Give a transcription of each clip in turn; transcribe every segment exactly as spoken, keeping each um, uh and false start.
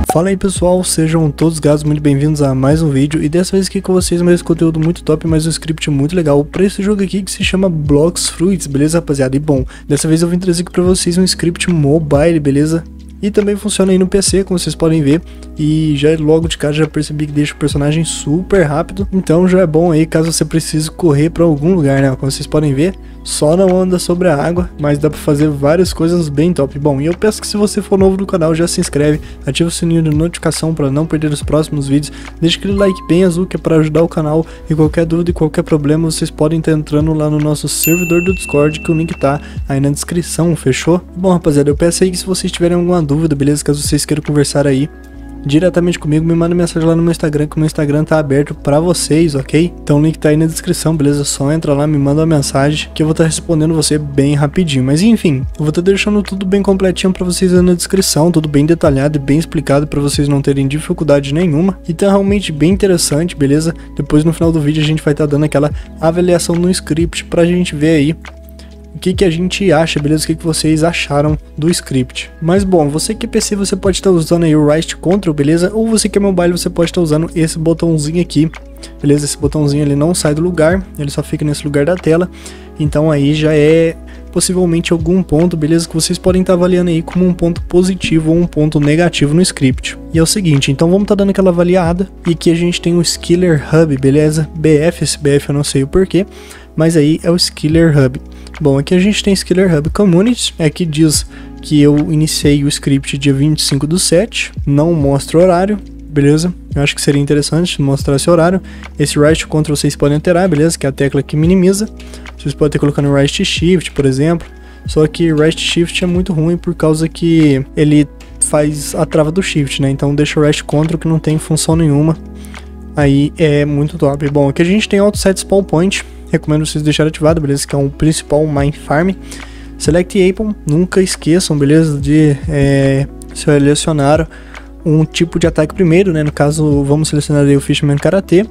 Fala aí pessoal, sejam todos gatos muito bem-vindos a mais um vídeo. E dessa vez aqui com vocês mais conteúdo muito top, mais um script muito legal para esse jogo aqui que se chama Blox Fruits, beleza rapaziada? E bom, dessa vez eu vim trazer aqui para vocês um script mobile, beleza? E também funciona aí no P C, como vocês podem ver. E já logo de cara já percebi que deixa o personagem super rápido. Então já é bom aí caso você precise correr para algum lugar, né? Como vocês podem ver, só não anda sobre a água, mas dá para fazer várias coisas bem top. Bom, e eu peço que se você for novo no canal, já se inscreve, ativa o sininho de notificação para não perder os próximos vídeos. Deixa aquele like bem azul que é para ajudar o canal. E qualquer dúvida e qualquer problema, vocês podem estar entrando lá no nosso servidor do Discord, que o link tá aí na descrição, fechou? Bom rapaziada, eu peço aí que se vocês tiverem alguma dúvida, beleza, caso vocês queiram conversar aí diretamente comigo, me manda mensagem lá no meu Instagram, que o meu Instagram tá aberto pra vocês, ok? Então o link tá aí na descrição, beleza? Só entra lá, me manda uma mensagem que eu vou estar tá respondendo você bem rapidinho. Mas enfim, eu vou estar tá deixando tudo bem completinho pra vocês aí na descrição, tudo bem detalhado e bem explicado pra vocês não terem dificuldade nenhuma. E tá realmente bem interessante, beleza? Depois no final do vídeo a gente vai estar tá dando aquela avaliação no script pra gente ver aí o que, que a gente acha, beleza? O que, que vocês acharam do script. Mas bom, você que é P C, você pode estar usando aí o Right Control, beleza? Ou você que é mobile, você pode estar usando esse botãozinho aqui, beleza? Esse botãozinho ele não sai do lugar, ele só fica nesse lugar da tela. Então aí já é possivelmente algum ponto, beleza? Que vocês podem estar avaliando aí como um ponto positivo ou um ponto negativo no script. E é o seguinte, então vamos estar dando aquela avaliada. E aqui a gente tem o Skiller Hub, beleza? B F, esse B F eu não sei o porquê, mas aí é o Skiller Hub. Bom, aqui a gente tem Skiller Hub Community, aqui diz que eu iniciei o script dia vinte e cinco do sete, não mostra o horário, beleza? Eu acho que seria interessante mostrar esse horário. Esse Right Control vocês podem alterar, beleza? Que é a tecla que minimiza. Vocês podem ter colocando Right Shift, por exemplo. Só que Right Shift é muito ruim por causa que ele faz a trava do Shift, né? Então deixa o Right Control que não tem função nenhuma. Aí é muito top. Bom, aqui a gente tem Auto Set Spawn Point. Recomendo vocês deixarem ativado, beleza? Que é um principal Mine Farm. Select Apon, nunca esqueçam, beleza? De é, selecionar um tipo de ataque primeiro, né? No caso, vamos selecionar aí o Fisherman Karate.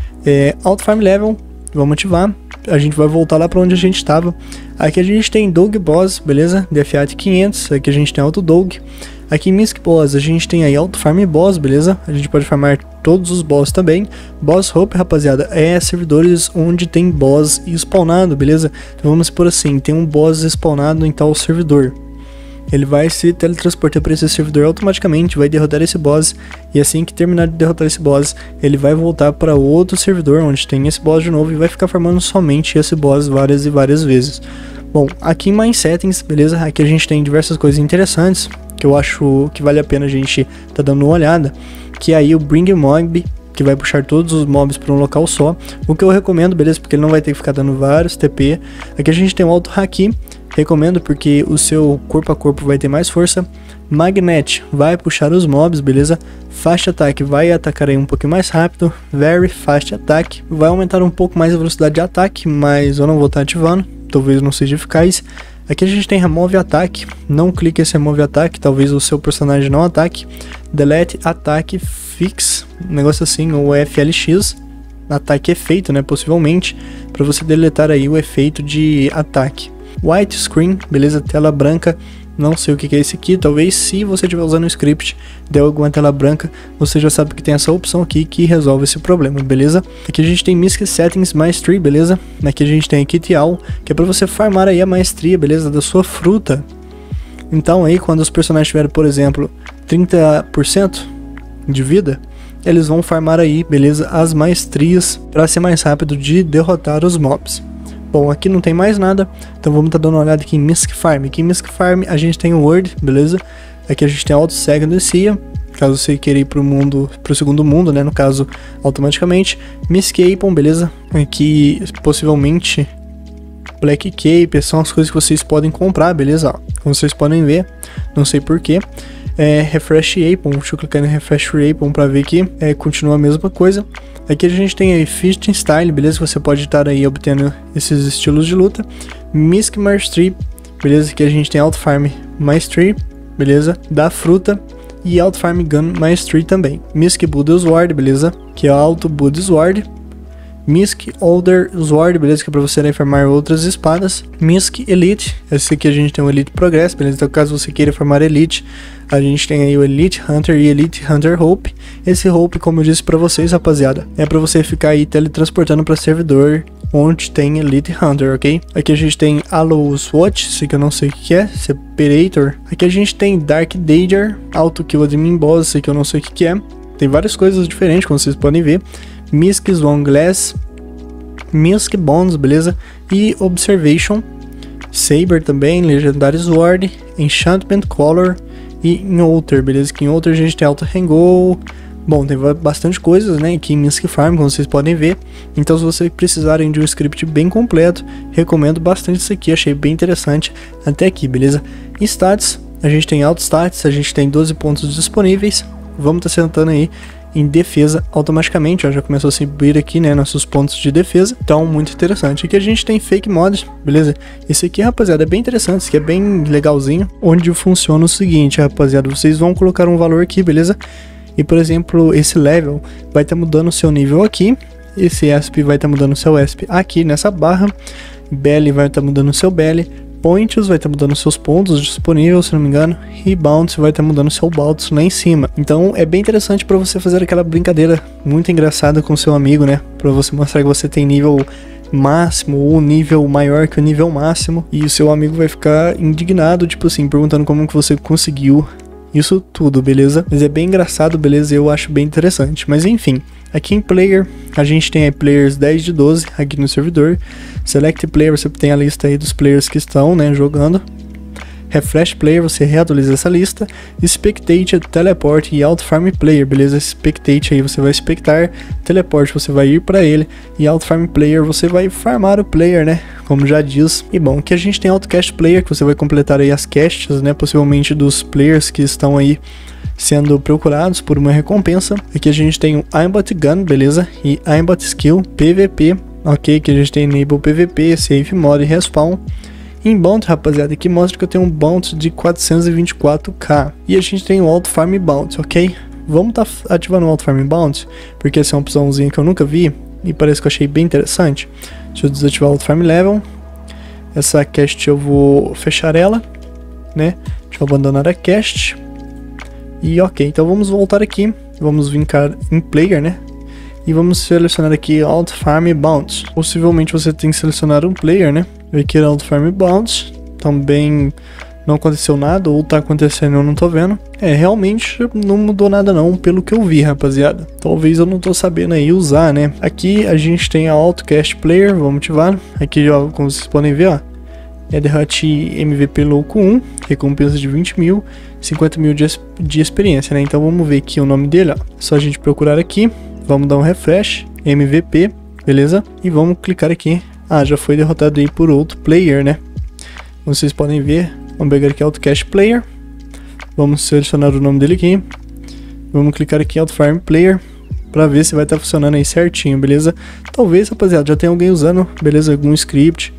É, Auto Farm Level, vamos ativar. A gente vai voltar lá para onde a gente estava. Aqui a gente tem Dog Boss, beleza? D F A T quinhentos. Aqui a gente tem Auto Dog. Aqui em Misc Boss a gente tem aí Auto Farm Boss, beleza? A gente pode farmar todos os boss também. Boss Hope, rapaziada, é servidores onde tem boss spawnado, beleza? Então vamos por assim, tem um boss spawnado em tal servidor. Ele vai se teletransportar para esse servidor automaticamente, vai derrotar esse boss. E assim que terminar de derrotar esse boss, ele vai voltar para outro servidor onde tem esse boss de novo e vai ficar farmando somente esse boss várias e várias vezes. Bom, aqui em Mine Settings, beleza? Aqui a gente tem diversas coisas interessantes que eu acho que vale a pena a gente tá dando uma olhada, que é aí o Bring Mob, que vai puxar todos os mobs para um local só, o que eu recomendo, beleza, porque ele não vai ter que ficar dando vários T P. Aqui a gente tem o Auto Haki, recomendo porque o seu corpo a corpo vai ter mais força. Magnet vai puxar os mobs, beleza? Fast Attack vai atacar aí um pouquinho mais rápido. Very Fast Attack vai aumentar um pouco mais a velocidade de ataque, mas eu não vou estar ativando, talvez não seja eficaz. Aqui a gente tem Remove Attack, não clique esse Remove Attack, talvez o seu personagem não ataque. Delete Attack Fix, um negócio assim, ou F L X, ataque efeito, né, possivelmente, para você deletar aí o efeito de ataque. White Screen, beleza, tela branca, não sei o que é esse aqui, talvez se você estiver usando o script, der alguma tela branca, você já sabe que tem essa opção aqui que resolve esse problema, beleza? Aqui a gente tem Misc Settings Mastery, beleza? Aqui a gente tem Kit All, que é para você farmar aí a maestria, beleza, da sua fruta. Então aí quando os personagens tiverem, por exemplo, trinta por cento de vida, eles vão farmar aí, beleza, as maestrias para ser mais rápido de derrotar os mobs. Bom, aqui não tem mais nada, então vamos estar tá dando uma olhada aqui em Misc Farm. Aqui em Misc Farm a gente tem o Word, beleza? Aqui a gente tem Auto Second Sea, caso você queira ir para o mundo, para o segundo mundo, né? No caso, automaticamente. Misc Apon, beleza? Aqui possivelmente Black Cape, são as coisas que vocês podem comprar, beleza? Como vocês podem ver, não sei porquê. É, Refresh Apon, deixa eu clicar no Refresh Apon para ver que é, continua a mesma coisa. Aqui a gente tem aí Fishing Style, beleza? Você pode estar aí obtendo esses estilos de luta. Misc Mastery, beleza? Aqui a gente tem Auto Farm Mastery, beleza? Da fruta. E Auto Farm Gun Mastery também. Misc Buddha Sword, beleza? Que é Auto Buddha Sword. Misk Older Sword, beleza? Que é pra você, né, farmar outras espadas. Misk Elite, esse aqui a gente tem o Elite Progress, beleza? Então caso você queira farmar Elite, a gente tem aí o Elite Hunter e Elite Hunter Hope. Esse Hope, como eu disse pra vocês, rapaziada, é pra você ficar aí teletransportando pra servidor onde tem Elite Hunter, ok? Aqui a gente tem Halo Swatch, esse que eu não sei o que é, Separator. Aqui a gente tem Dark Danger, Auto Kill Admin Boss, esse que eu não sei o que é. Tem várias coisas diferentes, como vocês podem ver. Misk Swan Glass, Misk Bones, beleza? E Observation, Saber também, Legendary Sword, Enchantment Color e em Outer, beleza? Que em Outer a gente tem Auto Hangou. Bom, tem bastante coisas, né, aqui em Misk Farm, como vocês podem ver. Então se vocês precisarem de um script bem completo, recomendo bastante isso aqui, achei bem interessante até aqui, beleza? Em Stats, a gente tem Auto Stats, a gente tem doze pontos disponíveis. Vamos estar tá sentando aí em defesa automaticamente, ó, já começou a subir aqui, né, nossos pontos de defesa, então muito interessante. Aqui a gente tem Fake Mods, beleza? Esse aqui, rapaziada, é bem interessante, esse aqui é bem legalzinho, onde funciona o seguinte, rapaziada, vocês vão colocar um valor aqui, beleza? E, por exemplo, esse level vai estar tá mudando o seu nível aqui, esse E S P vai estar tá mudando o seu E S P aqui nessa barra, B L vai estar tá mudando o seu B L, Points vai estar tá mudando seus pontos disponíveis, se não me engano, e Bounce vai estar tá mudando seu Bounce lá em cima. Então é bem interessante para você fazer aquela brincadeira muito engraçada com seu amigo, né? Para você mostrar que você tem nível máximo ou nível maior que o nível máximo, e o seu amigo vai ficar indignado, tipo assim, perguntando como que você conseguiu isso tudo, beleza? Mas é bem engraçado, beleza? Eu acho bem interessante. Mas enfim, aqui em Player, a gente tem aí Players dez de doze aqui no servidor. Select Player, você tem a lista aí dos players que estão, né, jogando. Refresh Player, você reatualiza essa lista. Spectate, Teleport e Auto Farm Player, beleza? Spectate aí você vai spectar, Teleport você vai ir para ele e Auto Farm Player você vai farmar o player, né? Como já diz. E bom, aqui a gente tem Auto Cast Player, que você vai completar aí as casts, né? Possivelmente dos players que estão aí sendo procurados por uma recompensa. Aqui a gente tem o Aimbot Gun, beleza? E Aimbot Skill, P V P, ok? Que a gente tem Enable P V P, Safe Mode e Respawn. Em Bounty, rapaziada, aqui mostra que eu tenho um Bounty de quatrocentos e vinte e quatro K. E a gente tem o Auto Farm Bounty, ok? Vamos estar tá ativando o Auto Farm Bounty, porque essa é uma opçãozinha que eu nunca vi e parece que eu achei bem interessante. Deixa eu desativar o Auto Farm Level. Essa cast eu vou fechar ela, né? Deixa eu abandonar a cast. E ok, então vamos voltar aqui. Vamos vincar em Player, né? E vamos selecionar aqui Auto Farm Bounty. Possivelmente você tem que selecionar um player, né? Aqui é Auto Farm Bounty. Também não aconteceu nada, ou tá acontecendo eu não tô vendo. É, realmente não mudou nada não, pelo que eu vi, rapaziada. Talvez eu não tô sabendo aí usar, né? Aqui a gente tem a Auto Cast Player, vamos ativar. Aqui, ó, como vocês podem ver, ó, é Derrate M V P Louco um, recompensa de vinte mil, cinquenta mil de, de experiência, né? Então vamos ver aqui o nome dele, ó. Só a gente procurar aqui. Vamos dar um refresh, M V P, beleza? E vamos clicar aqui. Ah, já foi derrotado aí por outro player, né? Como vocês podem ver, vamos pegar aqui Auto Cache Player. Vamos selecionar o nome dele aqui. Vamos clicar aqui em Auto Farm Player para ver se vai estar tá funcionando aí certinho, beleza? Talvez, rapaziada, já tenha alguém usando, beleza? Algum script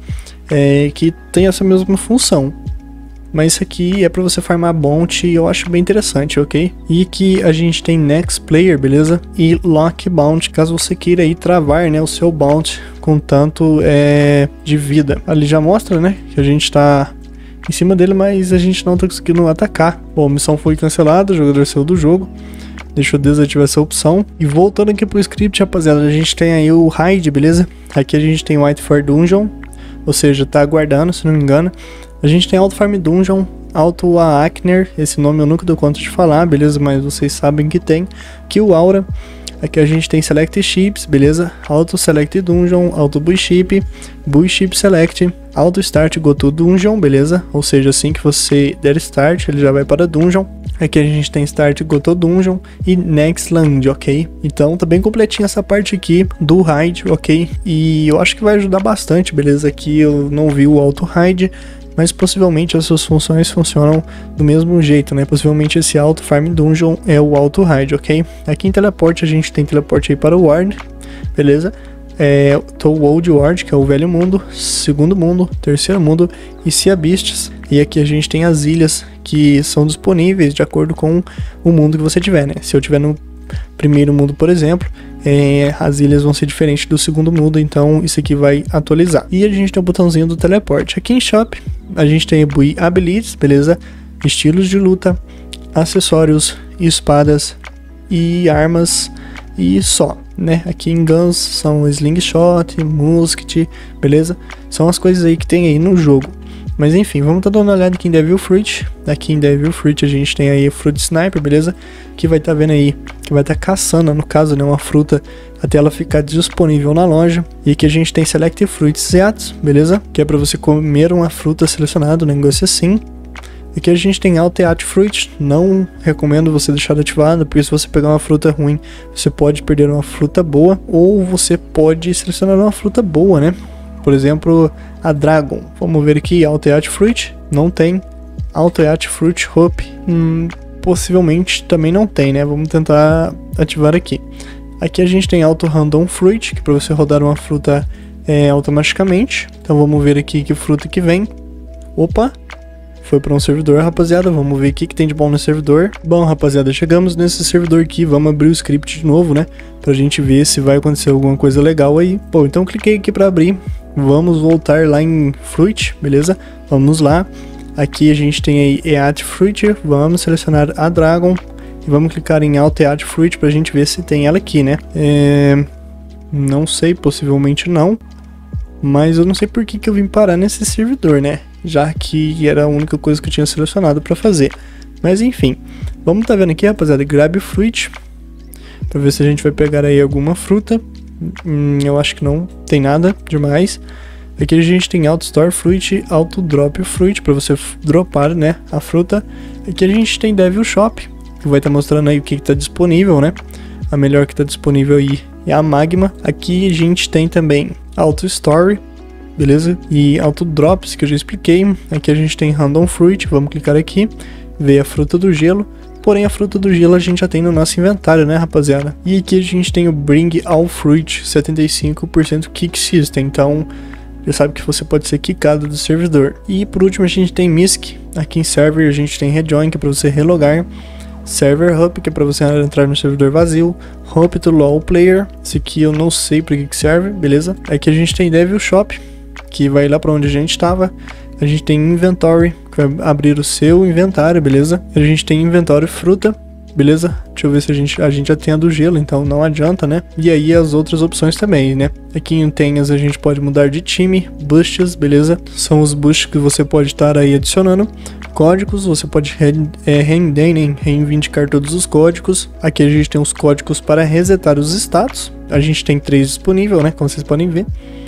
é, que tem essa mesma função. Mas isso aqui é para você farmar bounty e eu acho bem interessante, ok? E aqui a gente tem Next Player, beleza? E Lock Bounty, caso você queira aí travar, né, o seu bounty com tanto é, de vida. Ali já mostra, né, que a gente tá em cima dele, mas a gente não tá conseguindo atacar. Bom, a missão foi cancelada, o jogador saiu do jogo. Deixa eu desativar essa opção. E voltando aqui pro script, rapaziada, a gente tem aí o Hide, beleza? Aqui a gente tem White for Dungeon, ou seja, tá aguardando, se não me engano. A gente tem Auto Farm Dungeon, Auto Aakner, esse nome eu nunca dou conta de falar, beleza? Mas vocês sabem que tem. Kill Aura, aqui a gente tem Select Ships, beleza? Auto Select Dungeon, Auto Buy Ship, Buy Ship Select, Auto Start Go to Dungeon, beleza? Ou seja, assim que você der Start, ele já vai para Dungeon. Aqui a gente tem Start Go to Dungeon e Next Land, ok? Então tá bem completinha essa parte aqui do Hide, ok? E eu acho que vai ajudar bastante, beleza? Aqui eu não vi o Auto Hide, mas possivelmente as suas funções funcionam do mesmo jeito, né? Possivelmente esse Auto Farm Dungeon é o Auto Hide, ok? Aqui em Teleporte a gente tem Teleporte aí para o World, beleza? É o Old World, que é o Velho Mundo, Segundo Mundo, Terceiro Mundo e Sea Beasts. E aqui a gente tem as ilhas que são disponíveis de acordo com o mundo que você tiver, né? Se eu tiver no primeiro mundo, por exemplo, é, as ilhas vão ser diferentes do segundo mundo, então isso aqui vai atualizar. E a gente tem o botãozinho do teleporte. Aqui em Shop, a gente tem Buy Abilities, beleza? Estilos de luta, acessórios, espadas e armas e só, né? Aqui em Guns são Slingshot, Musket, beleza? São as coisas aí que tem aí no jogo. Mas enfim, vamos estar dando uma olhada aqui em Devil Fruit. Aqui em Devil Fruit a gente tem aí Fruit Sniper, beleza? Que vai estar vendo aí, que vai estar caçando, no caso, né, uma fruta até ela ficar disponível na loja. E aqui a gente tem Select Fruits Eats, beleza? Que é para você comer uma fruta selecionada, um negócio assim. Aqui a gente tem Alt-Eat Fruit, não recomendo você deixar ativado, porque se você pegar uma fruta ruim, você pode perder uma fruta boa, ou você pode selecionar uma fruta boa, né? Por exemplo, a Dragon. Vamos ver aqui, Alt-Eat Fruit, não tem. Alt-Eat Fruit Hope, hum, possivelmente também não tem, né? Vamos tentar ativar aqui. Aqui a gente tem Auto Random Fruit, que é para você rodar uma fruta é, automaticamente. Então vamos ver aqui que fruta que vem. Opa! Foi para um servidor, rapaziada. Vamos ver o que, que tem de bom no servidor. Bom, rapaziada, chegamos nesse servidor aqui. Vamos abrir o script de novo, né? Pra gente ver se vai acontecer alguma coisa legal aí. Bom, então cliquei aqui para abrir. Vamos voltar lá em Fruit, beleza? Vamos lá. Aqui a gente tem aí Eat Fruit. Vamos selecionar a Dragon. E vamos clicar em Alt-Eat Fruit pra gente ver se tem ela aqui, né? É... Não sei, possivelmente não. Mas eu não sei por que, que eu vim parar nesse servidor, né? Já que era a única coisa que eu tinha selecionado para fazer. Mas enfim, vamos tá vendo aqui, rapaziada, Grab Fruit, para ver se a gente vai pegar aí alguma fruta. Hum, eu acho que não tem nada demais. Aqui a gente tem Auto Store Fruit, Auto Drop Fruit, para você dropar, né, a fruta. Aqui a gente tem Devil Shop, que vai estar tá mostrando aí o que está disponível, né? A melhor que está disponível aí é a Magma. Aqui a gente tem também Auto Story, beleza? E Auto Drops, que eu já expliquei. Aqui a gente tem Random Fruit, vamos clicar aqui, ver a fruta do gelo. Porém a fruta do gelo a gente já tem no nosso inventário, né, rapaziada? E aqui a gente tem o Bring All Fruit, setenta e cinco por cento Kick System, então já sabe que você pode ser quicado do servidor. E por último a gente tem Misk. Aqui em Server a gente tem Rejoin, que é para você relogar. Server Hub, que é para você entrar no servidor vazio. Hop to Low Player, esse aqui eu não sei para que, que serve, beleza? Aqui a gente tem Devil Shop, que vai lá para onde a gente estava. A gente tem Inventory, que vai abrir o seu inventário, beleza? A gente tem Inventório Fruta, beleza? Deixa eu ver se a gente, a gente já tem a do gelo, então não adianta, né? E aí as outras opções também, né? Aqui em Tenhas a gente pode mudar de time, Boosts, beleza? São os boosts que você pode estar aí adicionando. Códigos, você pode re, é, re, reivindicar todos os códigos. Aqui a gente tem os códigos para resetar os status. A gente tem três disponível, né? Como vocês podem ver.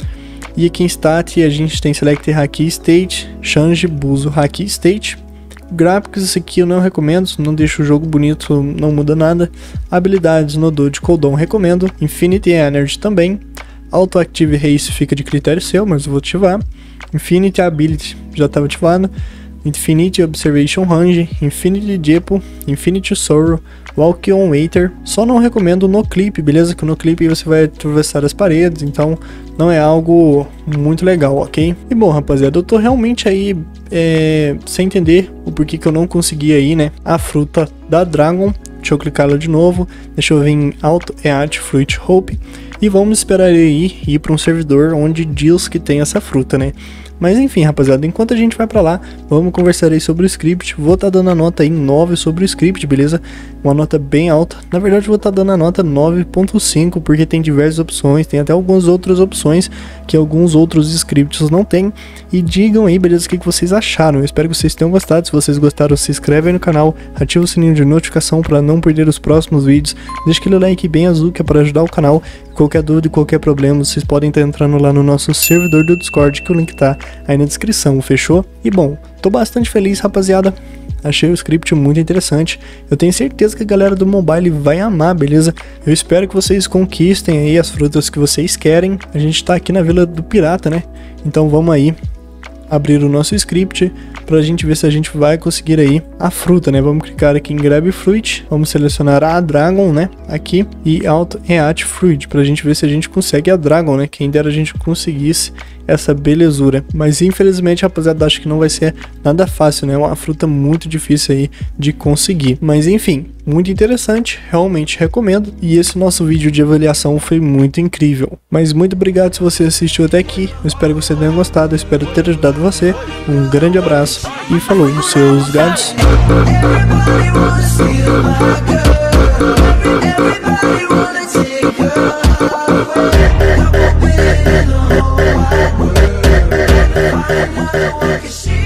E aqui em Stat a gente tem Select Haki State, Change Buzo Haki State. Gráficos, esse aqui eu não recomendo, não deixa o jogo bonito, não muda nada. Habilidades, Nodode Cooldown recomendo. Infinity Energy também. Auto Active Race fica de critério seu, mas eu vou ativar. Infinity Ability já estava ativado. Infinity Observation Range, Infinity Depo, Infinity Sorrow, Walk on Waiter. Só não recomendo no clipe, beleza? Que no clipe você vai atravessar as paredes, então não é algo muito legal, ok? E bom, rapaziada, eu tô realmente aí é, sem entender o porquê que eu não consegui aí, né, a fruta da Dragon. Deixa eu clicar lá de novo, deixa eu vir em Alt-Eat Fruit Hope e vamos esperar aí ir para um servidor onde diz que tem essa fruta, né? Mas enfim, rapaziada, enquanto a gente vai pra lá, vamos conversar aí sobre o script. Vou estar tá dando a nota aí nove sobre o script, beleza? Uma nota bem alta. Na verdade, vou estar tá dando a nota nove ponto cinco, porque tem diversas opções, tem até algumas outras opções que alguns outros scripts não tem. E digam aí, beleza, o que, que vocês acharam. Eu espero que vocês tenham gostado. Se vocês gostaram, se inscreve aí no canal, ativa o sininho de notificação para não perder os próximos vídeos. Deixa aquele like bem azul que é para ajudar o canal. Qualquer dúvida, qualquer problema, vocês podem estar entrando lá no nosso servidor do Discord, que o link tá aí na descrição, fechou? E bom, tô bastante feliz, rapaziada. Achei o script muito interessante. Eu tenho certeza que a galera do mobile vai amar, beleza? Eu espero que vocês conquistem aí as frutas que vocês querem. A gente tá aqui na Vila do Pirata, né? Então vamos aí abrir o nosso script pra gente ver se a gente vai conseguir aí a fruta, né? Vamos clicar aqui em Grab Fruit, vamos selecionar a Dragon, né? Aqui, e Alt-Eat Fruit, pra gente ver se a gente consegue a Dragon, né? Quem dera a gente conseguisse essa belezura. Mas infelizmente, rapaziada, acho que não vai ser nada fácil, né? É uma fruta muito difícil aí de conseguir. Mas enfim, muito interessante, realmente recomendo. E esse nosso vídeo de avaliação foi muito incrível. Mas muito obrigado se você assistiu até aqui. Eu espero que você tenha gostado, eu espero ter ajudado você. Um grande abraço e falou, seus gados. She